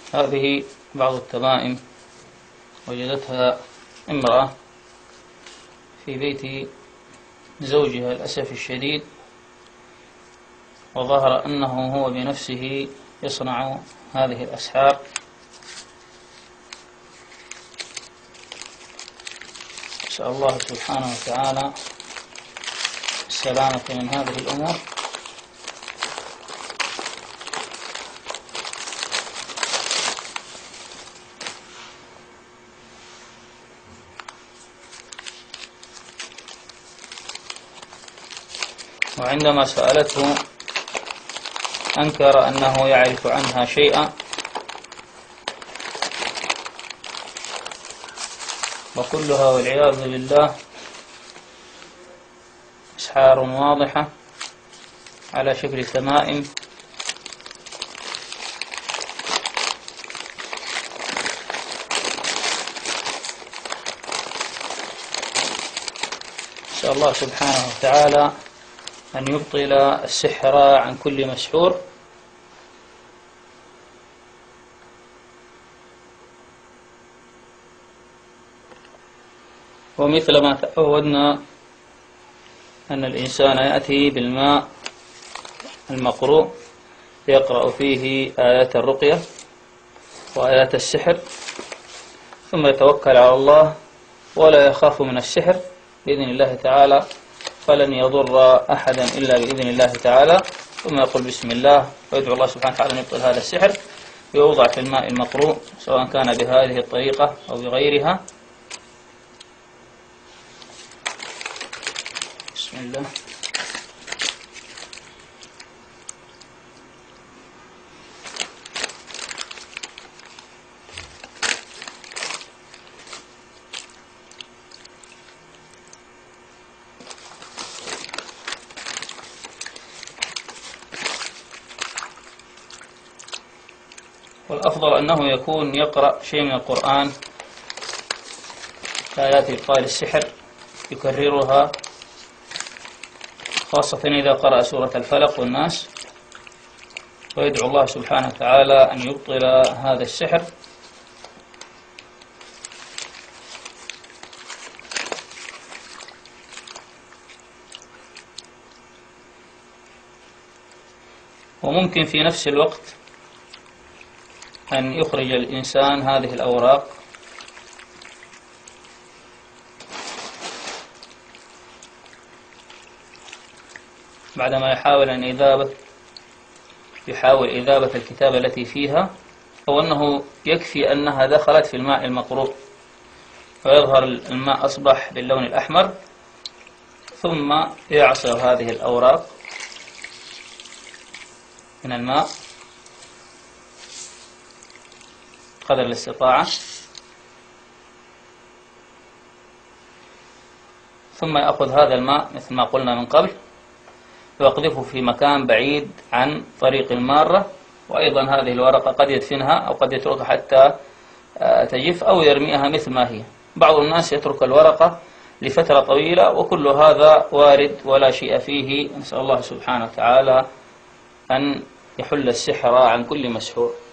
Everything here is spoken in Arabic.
هذه بعض التمائم وجدتها امرأة في بيت زوجها للأسف الشديد، وظهر أنه هو بنفسه يصنع هذه الأسحار. نسأل الله سبحانه وتعالى السلامة من هذه الأمور. وعندما سألته أنكر أنه يعرف عنها شيئا، وكلها والعياذ بالله أسحار واضحة على شكل تمائم. نسأل الله سبحانه وتعالى أن يبطل السحر عن كل مسحور. ومثل ما تعودنا أن الإنسان يأتي بالماء المقروء يقرأ فيه آيات الرقية وآيات السحر، ثم يتوكل على الله ولا يخاف من السحر بإذن الله تعالى، فلن يضر أحدا إلا بإذن الله تعالى. ثم يقول بسم الله ويدعو الله سبحانه وتعالى أن يبطل هذا السحر، ويوضع في الماء المقروء سواء كان بهذه الطريقة أو بغيرها. بسم الله. والأفضل أنه يكون يقرأ شيء من القرآن، آيات إبطال السحر يكررها، خاصة إذا قرأ سورة الفلق والناس، ويدعو الله سبحانه وتعالى أن يبطل هذا السحر. وممكن في نفس الوقت أن يخرج الإنسان هذه الأوراق بعدما يحاول إذابة الكتابة التي فيها، أو أنه يكفي أنها دخلت في الماء المقروء ويظهر الماء أصبح باللون الأحمر، ثم يعصر هذه الأوراق من الماء قدر الاستطاعة، ثم يأخذ هذا الماء مثل ما قلنا من قبل ويقذفه في مكان بعيد عن طريق المارة. وأيضا هذه الورقة قد يدفنها أو قد يتركها حتى تجف أو يرميها مثل ما هي. بعض الناس يترك الورقة لفترة طويلة، وكل هذا وارد ولا شيء فيه. نسأل الله سبحانه وتعالى أن يحل السحر عن كل مسحور.